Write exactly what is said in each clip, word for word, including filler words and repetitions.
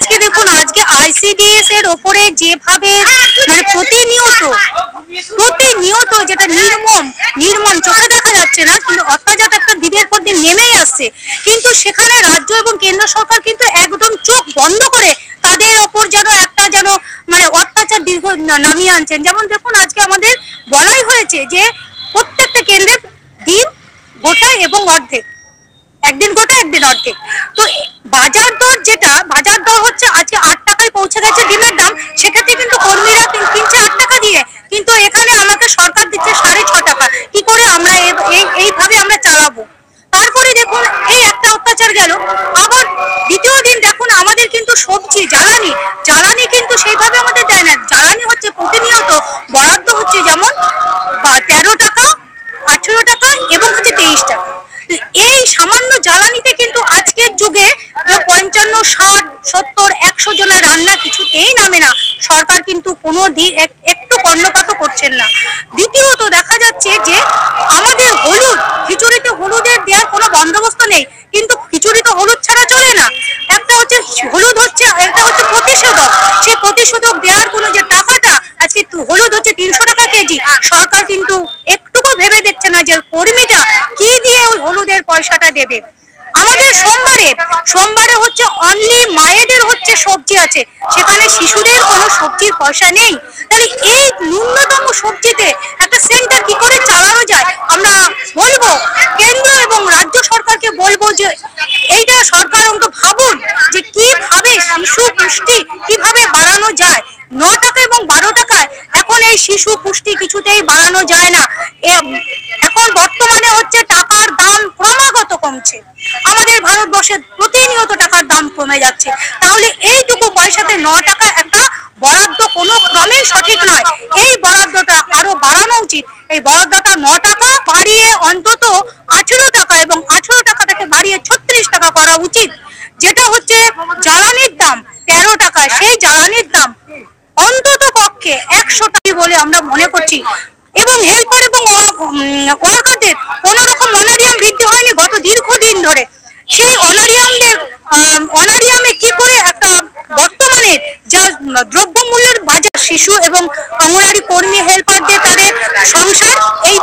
আজকে দেখুন আজকে আইসিডিএস এর ওপরে যেভাবে মানে প্রতিনিয়ত প্রতিনিয়ত যেটা নির্মম নির্মম চোখে দেখা যাচ্ছে না, কিন্তু অত্যাচার একটা দিনের পর দিন নেমেই আসছে, কিন্তু সেখানে রাজ্য এবং কেন্দ্র সরকার কিন্তু একদম চোখ বন্ধ করে তাদের ওপর যেন একটা যেন মানে অত্যাচার দীর্ঘ নামিয়ে আনছেন। যেমন দেখুন আজকে আমাদের বলাই হয়েছে যে প্রত্যেকটা কেন্দ্রে দিন গোটা এবং অর্ধেক, একদিন গোটা একদিন অর্ধেক। তো বাজার দর যেটা বাজার দর হচ্ছে আজকে আট টাকায় পৌঁছে গেছে ডিমের দাম, সেক্ষেত্রে কিন্তু কর্মীরা কিনছে আট টাকা দিয়ে, কিন্তু এখানে আমাকে সরকার দিচ্ছে সাড়ে ছ টাকা। কি করে আমরা এইভাবে আমরা চালাবো? তারপরে দেখুন এই একটা অত্যাচার গেল, আবার দ্বিতীয় দিন দেখুন আমাদের কিন্তু সবজি জ্বালানি জ্বালানি কিন্তু সেইভাবে আমাদের দেয় না। জ্বালানি হচ্ছে প্রতিনিয়ত বরাদ্দ হচ্ছে যেমন তেরো টাকা, আঠেরো টাকা এবং হচ্ছে তেইশ টাকা। এই সামান্য জ্বালানিতে কিন্তু আজকের যুগে পঞ্চান্ন ষাট সত্তর একশো জনের রান্না কিছুতেই নামে না। সরকার কিন্তু কোনো দিন একটু কর্ণপাত করছেন না। দ্বিতীয়ত দেখা যাচ্ছে যে আমাদের হলুদ খিচুড়িতে হলুদের দেওয়ার কোনো বন্দোবস্ত নেই, কিন্তু খিচুড়িতে হলুদ ছাড়া চলে না। একটা হচ্ছে হলুদ হচ্ছে একটা হচ্ছে প্রতিষেধক, সেই প্রতিষেধক দেওয়ার কোনো যে টাকাটা আজকে হলুদ হচ্ছে তিনশো টাকা কেজি, সরকার কিন্তু একটুকু ভেবে দেখছে না যে কর্মীটা কি দিয়ে ওই হলুদের পয়সাটা দেবে। আমাদের সোমবারে সোমবারে হচ্ছে অনলি মায়েদের হচ্ছে সবজি আছে, সেখানে শিশুদের কোনো সবজির পয়সা নেই। তাহলে এই ন্যূনতম সবজিতে একটা সেন্টার কি করে চালানো যায়? আমরা বলবো কেন্দ্র এবং রাজ্য সরকারকে বলবো যে এইটা সরকার অন্তত ভাবুন যে কিভাবে শিশু পুষ্টি কিভাবে বাড়ানো যায়। ন টাকা এবং বারো টাকায় এখন এই শিশু পুষ্টি কিছুতেই বাড়ানো যায় না। এখন বর্তমানে হচ্ছে টাকার দাম ক্রমাগত কমছে, আমাদের ভারতবর্ষে প্রতিনিয়ত টাকার দাম কমে যাচ্ছে। তাহলে এইটুকু পয়সাতে ন টাকা একটা বরাদ্দ কোনো ক্রমেই সঠিক নয়, এই বরাদ্দটা আরো বাড়ানো উচিত। এই বরাদ্দটা ন টাকা বাড়িয়ে অন্তত আঠেরো টাকা এবং আঠেরো টাকাটাকে বাড়িয়ে ছত্রিশ টাকা করা উচিত। যেটা হচ্ছে জ্বালানির দাম তেরো টাকা, সেই জ্বালানির দাম অন্তত পক্ষে একশো টাকা বলে আমরা মনে করছি। এবং হেল্পার এবং ওয়ার্কারদের কোন রকম অনারিয়াম বৃদ্ধি হয়নি গত দীর্ঘদিন ধরে। সেই অনারিয়ামদের অনারিয়ামে কি করে একটা বর্তমানে যা দ্রব্যমূল্যের বাজার, শিশু এবং অঙ্গনওয়াড়ি কর্মী হেল্পারদের তাদের সংসার এই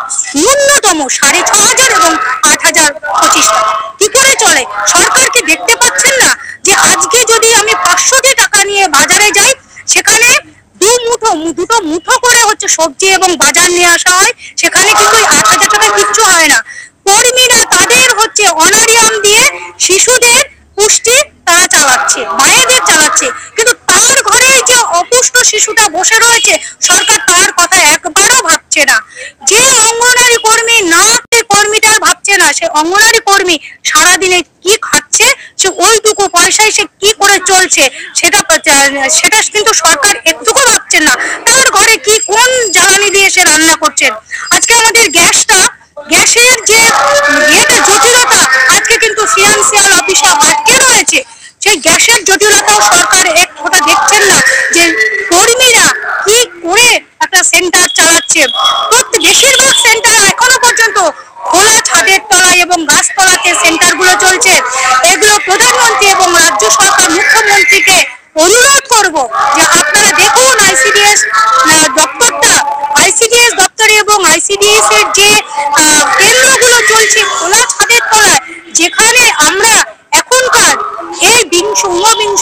ন্যূনতম সাড়ে ছ হাজার এবং আট হাজার পঁচিশ টাকা কি করে চলে? সরকার কি দেখতে পাচ্ছেন না যে আজকে যদি আমি পাঁচশোটি টাকা নিয়ে বাজারে যাই, সেখানে দু মুঠো দুটো মুঠো করে হচ্ছে সবজি এবং বাজার নিয়ে আসা হয়, সেখানে কিন্তু আট হাজার টাকা কিচ্ছু হয় না। কর্মীরা তাদের হচ্ছে অনারিয়াম দিয়ে শিশুদের পুষ্টি তারা চালাচ্ছে, মায়েদের চালাচ্ছে, কিন্তু তার ঘরে যে অপুষ্ট শিশুটা বসে রয়েছে সরকার তার কথা একবারও ভাবছে না। যে অঙ্গনওয়াড়ি কর্মী না কর্মীটা ভাবছে না, সে অঙ্গনওয়াড়ি কর্মী সারাদিনে কি খাচ্ছে, সে ওইটুকু পয়সায় সে কি করে চলছে সেটা সেটা কিন্তু সরকার একটুকু ভাবছেন না। তার ঘরে কি কোন জ্বালানি দিয়ে সে রান্না করছেন। আজকে আমাদের গ্যাসটা গ্যাসের যে ইয়েটা জটিলতা, আজকে কিন্তু ফিনান্সিয়াল অফিসে আটকে রয়েছে। সেই গ্যাসের জটিলতাও সরকার এক ফোঁটা দেখছেন না যে কর্মীরা কি করে একটা সেন্টার চালাচ্ছে। বেশিরভাগ সেন্টার এখনো পর্যন্ত খোলা ছাদের তলায় এবং গাছতলাতে সেন্টারগুলো চলছে। এগুলো প্রধানমন্ত্রী এবং রাজ্য সরকার মুখ্যমন্ত্রীকে অনুরোধ করব যে আপনারা দেখুন আইসিডিএস দপ্তরটা আইসিডিএস দপ্তরে এবং আইসিডিএস এর যে কেন্দ্রগুলো চলছে খোলা ছাদের তলায়, যেখানে আমরা এখনকার এই বিংশ ঊনবিংশ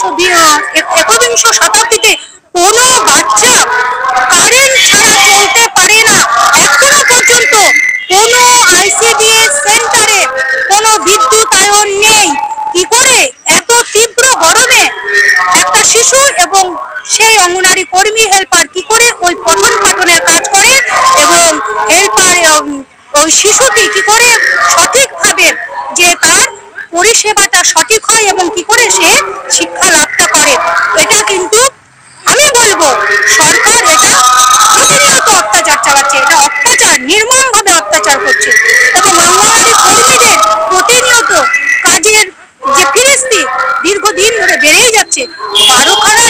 একবিংশ শতাব্দীতে কোনো বাচ্চা কারেন্ট ছাড়া চলতে পারে না। এখনো পর্যন্ত কোনো আইসিডিএস সেন্টারে কোনো বিদ্যুতায়ন নেই। কি করে এত তীব্র গরমে একটা শিশু এবং সেই অঙ্গনওয়াড়ি কর্মী হেল্পার কি করে ওই পঠন পাঠনের কাজ করে এবং হেল্পার ওই শিশুটি কি করে সঠিকভাবে যে তার পরিষেবাটা সঠিক হয় এবং কি করে সে শিক্ষা লাভটা করে। এটা কিন্তু আমি বলবো সরকার এটা প্রতিনিয়ত অত্যাচার চালাচ্ছে, এটা অত্যাচার নির্মম ভাবে অত্যাচার করছে এবং অঙ্গনওয়াড়ি কর্মীদের প্রতিনিয়ত কাজের যে ফিরিস্তি দীর্ঘদিন ধরে বেড়েই যাচ্ছে। বারোখানা